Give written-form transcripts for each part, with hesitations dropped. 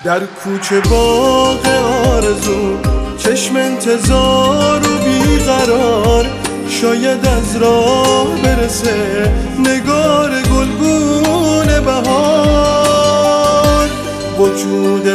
در کوچه باغ آرزو، چشم انتظار و بیقرار، شاید از راه برسه نگار گلگون بهار. وجود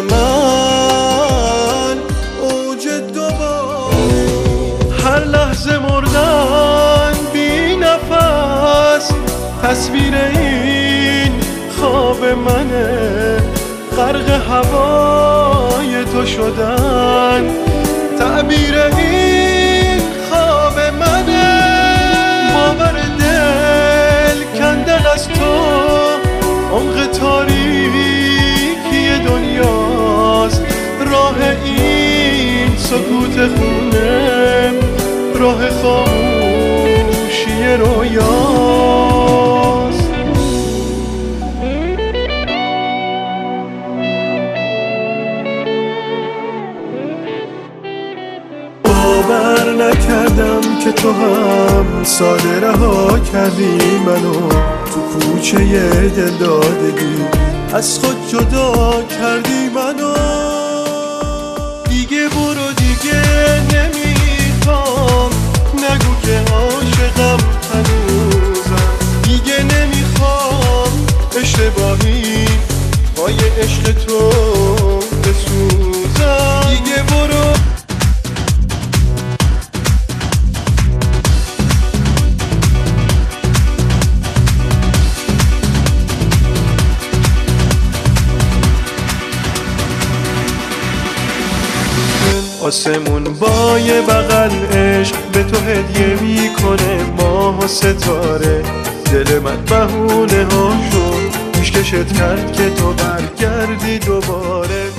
من اوج دوبار، هر لحظه مردن بی نفس، تصویر این خواب منه، غرق هوای تو شدن، تعبیر این خواب منه. باور دل کندن از تو، عمق تاریکی دنیاست، راه این سکوت خونه، راه خاموشی رویاست. باور نکردم که تو هم ساده رها کردی منو، تو کوچه دلدادگی از خود جدا کردی منو. دیگه برو، دیگه نمیخوام، نگو که عاشقم هنوزم، دیگه نمیخوام اشتباهی پای عشق تو بسوزم. دیگه برو. آسمون با یه بغل عشق به تو هدیه میکنه ماه و ستاره، دل من بهونه ها شد پیشکشت کرد که تو برگردی دوباره.